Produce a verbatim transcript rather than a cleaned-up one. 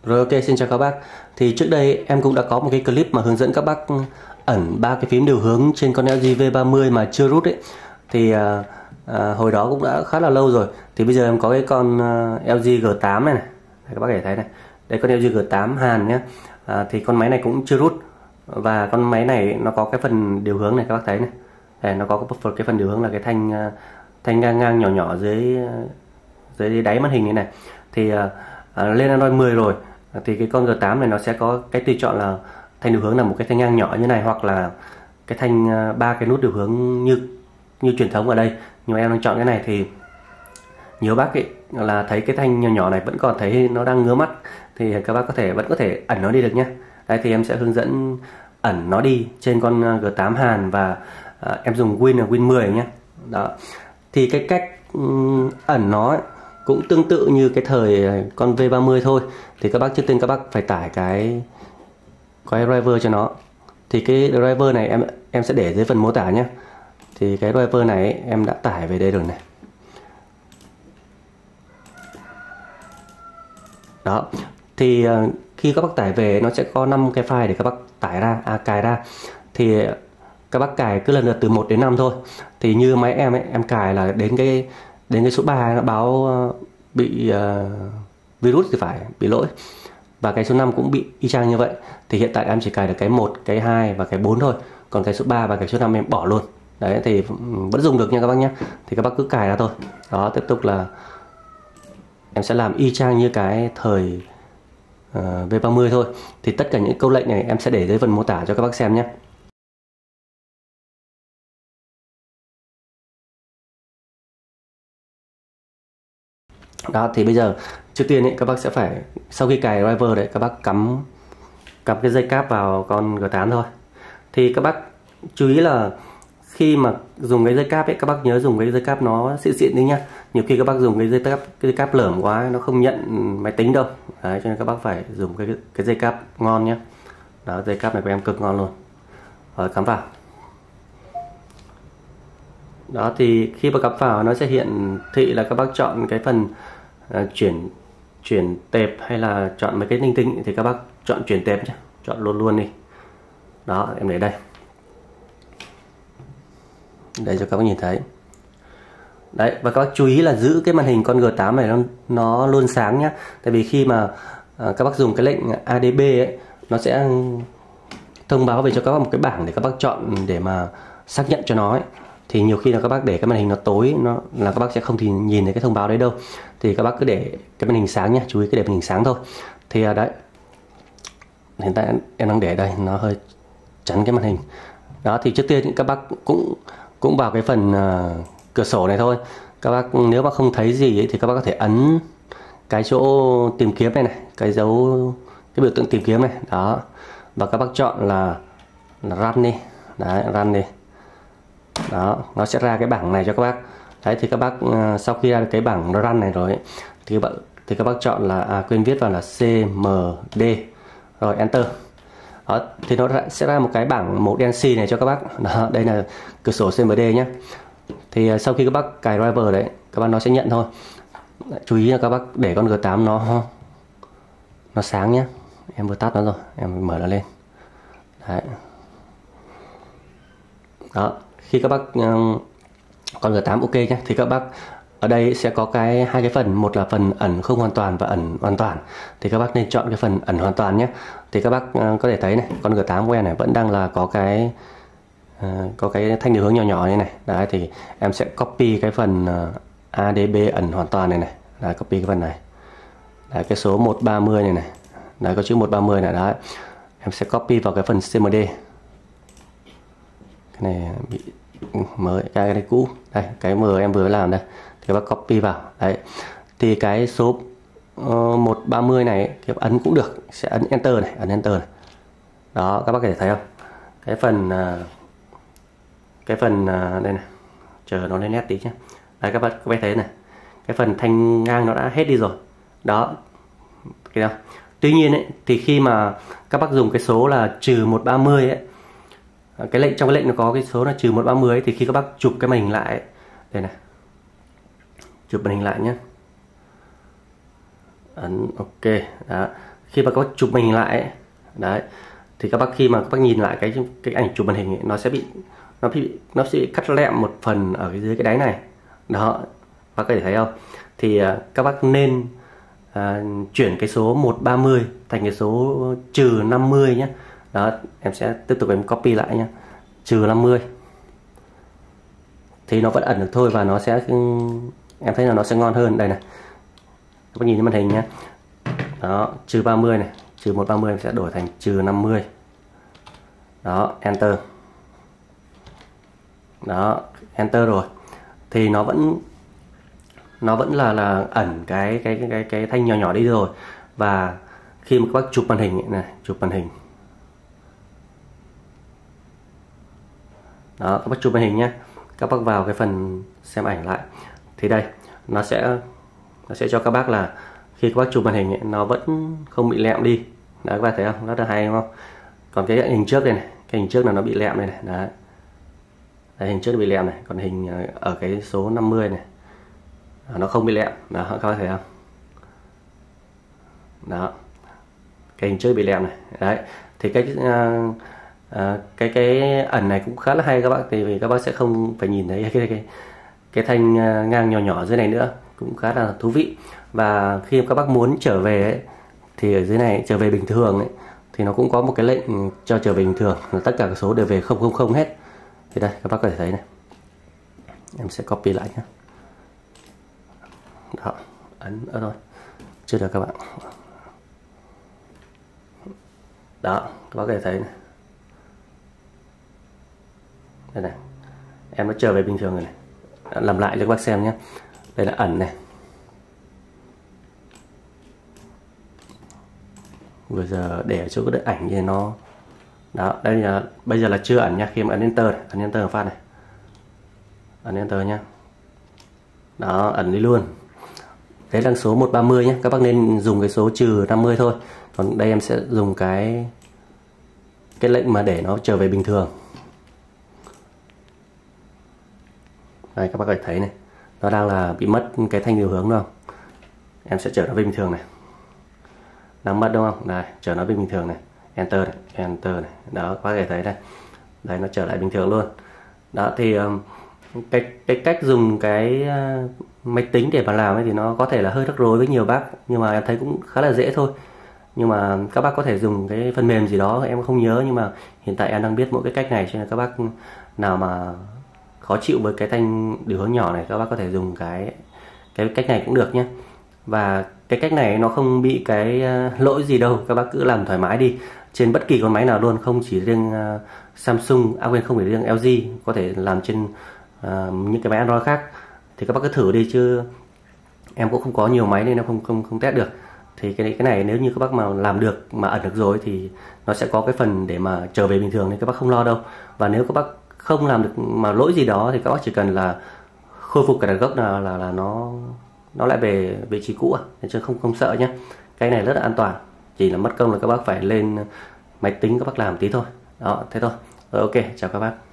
Rồi, ok, xin chào các bác. Thì trước đây em cũng đã có một cái clip mà hướng dẫn các bác ẩn ba cái phím điều hướng trên con L G V ba mươi mà chưa rút ấy. Thì à, à, hồi đó cũng đã khá là lâu rồi. Thì bây giờ em có cái con uh, L G G tám này này. Các bác có thể thấy này. Đây con L G G tám Hàn nhé. À, thì con máy này cũng chưa rút. Và con máy này nó có cái phần điều hướng này, các bác thấy này. Đây, nó có cái phần điều hướng là cái thanh thanh ngang ngang nhỏ nhỏ dưới dưới đáy màn hình này này. Thì à, à, lên Android mười rồi thì cái con G tám này nó sẽ có cái tùy chọn là thanh điều hướng là một cái thanh ngang nhỏ như này, hoặc là cái thanh ba cái nút điều hướng như như truyền thống ở đây. Nhưng mà em đang chọn cái này thì nhiều bác ấy là thấy cái thanh nhỏ nhỏ này vẫn còn thấy nó đang ngứa mắt, thì các bác có thể vẫn có thể ẩn nó đi được nhé. Đây thì em sẽ hướng dẫn ẩn nó đi trên con G tám Hàn, và à, em dùng Win là Win mười nhé. Đó. Thì cái cách um, ẩn nó ấy, cũng tương tự như cái thời con V ba mươi thôi. Thì các bác trước tiên các bác phải tải cái cái driver cho nó. Thì cái driver này em em sẽ để dưới phần mô tả nhé. Thì cái driver này ấy, em đã tải về đây rồi này. Đó. Thì uh, khi các bác tải về nó sẽ có năm cái file để các bác tải ra, à, cài ra. Thì các bác cài cứ lần lượt từ một đến năm thôi. Thì như máy em ấy, em cài là đến cái đến cái số ba nó báo uh, bị uh, virus thì phải, bị lỗi. Và cái số năm cũng bị y chang như vậy. Thì hiện tại em chỉ cài được cái một, cái hai và cái bốn thôi. Còn cái số ba và cái số năm em bỏ luôn. Đấy thì vẫn dùng được nha các bác nhé. Thì các bác cứ cài ra thôi. Đó, tiếp tục là em sẽ làm y chang như cái thời uh, V ba mươi thôi. Thì tất cả những câu lệnh này em sẽ để dưới phần mô tả cho các bác xem nhé. Đó, thì bây giờ trước tiên ấy, các bác sẽ phải, sau khi cài driver đấy, các bác cắm cắm cái dây cáp vào con G tám thôi. Thì các bác chú ý là khi mà dùng cái dây cáp ấy, các bác nhớ dùng cái dây cáp nó xịn xịn đi nhá. Nhiều khi các bác dùng cái dây cáp cái dây cáp lởm quá nó không nhận máy tính đâu. Đấy, cho nên các bác phải dùng cái cái dây cáp ngon nhé. Đó, dây cáp này của em cực ngon luôn. Rồi, cắm vào. Đó, thì khi mà cắm vào nó sẽ hiện thị là các bác chọn cái phần uh, chuyển chuyển tệp hay là chọn mấy cái linh tinh, thì các bác chọn chuyển tệp nhé, chọn luôn luôn đi. Đó, em để đây để cho các bác nhìn thấy. Đấy, và các bác chú ý là giữ cái màn hình con G tám này nó, nó luôn sáng nhé. Tại vì khi mà uh, các bác dùng cái lệnh A D B ấy, nó sẽ thông báo về cho các bác một cái bảng để các bác chọn để mà xác nhận cho nó ấy. Thì nhiều khi là các bác để cái màn hình nó tối, nó là các bác sẽ không thì nhìn thấy cái thông báo đấy đâu. Thì các bác cứ để cái màn hình sáng nhé, chú ý cứ để màn hình sáng thôi. Thì đấy, hiện tại em đang để đây, nó hơi chắn cái màn hình. Đó, thì trước tiên các bác cũng cũng vào cái phần uh, cửa sổ này thôi. Các bác nếu mà không thấy gì ấy, thì các bác có thể ấn cái chỗ tìm kiếm này này, cái dấu cái biểu tượng tìm kiếm này. Đó, và các bác chọn là, là run đi. Đấy, run đi. Đó, nó sẽ ra cái bảng này cho các bác. Đấy, thì các bác uh, sau khi ra được cái bảng run này rồi ấy, thì các bác thì các bác chọn là à, quên viết vào là C M D, rồi enter. Đó, thì nó sẽ ra một cái bảng màu đen xì này cho các bác. Đó, đây là cửa sổ C M D nhé. Thì uh, sau khi các bác cài driver đấy, các bác nó sẽ nhận thôi. Chú ý là các bác để con G tám nó nó sáng nhé. Em vừa tắt nó rồi, em mở nó lên. Đấy. Đó, khi các bác uh, con G tám ok nhé, thì các bác ở đây sẽ có cái hai cái phần, một là phần ẩn không hoàn toàn và ẩn hoàn toàn. Thì các bác nên chọn cái phần ẩn hoàn toàn nhé. Thì các bác uh, có thể thấy này, con G tám của em này vẫn đang là có cái uh, có cái thanh điều hướng nhỏ nhỏ như này. Đấy, thì em sẽ copy cái phần uh, A D B ẩn hoàn toàn này này. Đấy, copy cái phần này. Đấy, cái số một ba mươi này này. Đấy, có chữ một ba mươi này. Đấy, em sẽ copy vào cái phần C M D. Cái này bị mới, cái, cái này cũ. Đây, cái M em vừa làm đây. Thì các bác copy vào. Đấy. Thì cái số uh, một ba mươi này các ấn cũng được, sẽ ấn enter này, ấn enter này. Đó, các bác có thể thấy không? Cái phần uh, cái phần uh, đây này. Chờ nó lên nét tí nhé. Đấy, các bác các bác thấy này. Cái phần thanh ngang nó đã hết đi rồi. Đó. Thấy không? Tuy nhiên ấy, thì khi mà các bác dùng cái số là trừ một ba mươi ấy, cái lệnh trong cái lệnh nó có cái số là trừ một ba mươi ấy, thì khi các bác chụp cái màn hình lại ấy, đây này, chụp màn hình lại nhé, ấn ok. Đó, khi mà các bác chụp màn hình lại ấy, đấy thì các bác khi mà các bác nhìn lại cái cái ảnh chụp màn hình ấy, nó sẽ bị nó bị nó sẽ bị cắt lẹm một phần ở dưới cái đáy này đó, bác có thể thấy không? Thì uh, các bác nên uh, chuyển cái số một ba mươi thành cái số trừ năm mươi nhé. Đó, em sẽ tiếp tục em copy lại nhé, trừ năm mươi thì nó vẫn ẩn được thôi, và nó sẽ em thấy là nó sẽ ngon hơn. Đây này, các bác nhìn trên màn hình nhé, đó, trừ ba mươi này, trừ một ba mươi em sẽ đổi thành trừ năm mươi. Đó, enter. Đó, enter rồi thì nó vẫn nó vẫn là là ẩn cái cái cái cái, cái thanh nhỏ nhỏ đi rồi. Và khi mà các bác chụp màn hình này, chụp màn hình đó, các bác chụp màn hình nhé, các bác vào cái phần xem ảnh lại thì đây nó sẽ nó sẽ cho các bác là khi các bác chụp màn hình ấy, nó vẫn không bị lẹm đi. Đấy, các bác thấy không, rất là hay đúng không? Còn cái hình trước đây này, cái hình trước là nó bị lẹm đây này, đấy, đấy hình trước nó bị lẹm này, còn hình ở cái số năm mươi này nó không bị lẹm. Đó, các bác thấy không? Đó, cái hình trước bị lẹm này. Đấy thì cái uh, uh, cái cái ẩn này cũng khá là hay các bác, thì vì các bác sẽ không phải nhìn thấy cái cái cái, cái thanh uh, ngang nhỏ nhỏ dưới này nữa, cũng khá là thú vị. Và khi các bác muốn trở về ấy, thì ở dưới này trở về bình thường ấy, thì nó cũng có một cái lệnh cho trở về bình thường là tất cả các số đều về không không không hết. Thì đây các bác có thể thấy này, em sẽ copy lại nhé. Đó, ấn ở thôi, chưa được các bạn. Đó, các bác có thể thấy này, đây này, em nó trở về bình thường rồi này. Đã làm lại cho các bác xem nhé. Đây là ẩn này, vừa giờ để ở chỗ cái ảnh thì nó đó, đây là bây giờ là chưa ẩn nha. Khi mà ấn enter này, ấn enter phát này, ấn enter nhá, đó, ẩn đi luôn. Đấy là số một ba mươi nhé, các bác nên dùng cái số trừ năm mươi thôi. Còn đây em sẽ dùng cái cái lệnh mà để nó trở về bình thường. Đây các bác có thể thấy này, nó đang là bị mất cái thanh điều hướng đúng không? Em sẽ trở nó về bình thường này, đang mất đúng không? Đây, trở nó về bình thường này, enter này, enter này, đó các bác có thể thấy đây, đây nó trở lại bình thường luôn. Đó thì cái cái cách dùng cái máy tính để mà làm ấy thì nó có thể là hơi rắc rối với nhiều bác, nhưng mà em thấy cũng khá là dễ thôi. Nhưng mà các bác có thể dùng cái phần mềm gì đó em không nhớ, nhưng mà hiện tại em đang biết mỗi cái cách này, cho nên các bác nào mà khó chịu với cái thanh điều hướng nhỏ này, các bác có thể dùng cái cái cách này cũng được nhé. Và cái cách này nó không bị cái lỗi gì đâu, các bác cứ làm thoải mái đi trên bất kỳ con máy nào luôn, không chỉ riêng uh, Samsung, à quên, không phải riêng lờ giê, có thể làm trên uh, những cái máy Android khác. Thì các bác cứ thử đi, chứ em cũng không có nhiều máy nên em không không không test được. Thì cái cái này nếu như các bác mà làm được, mà ẩn được rồi thì nó sẽ có cái phần để mà trở về bình thường, nên các bác không lo đâu. Và nếu các bác không làm được mà lỗi gì đó thì các bác chỉ cần là khôi phục cái đặt gốc là là, là nó nó lại về vị trí cũ, à, nên chứ không không sợ nhé. Cái này rất là an toàn, chỉ là mất công là các bác phải lên máy tính các bác làm tí thôi. Đó, thế thôi. Rồi, ok, chào các bác.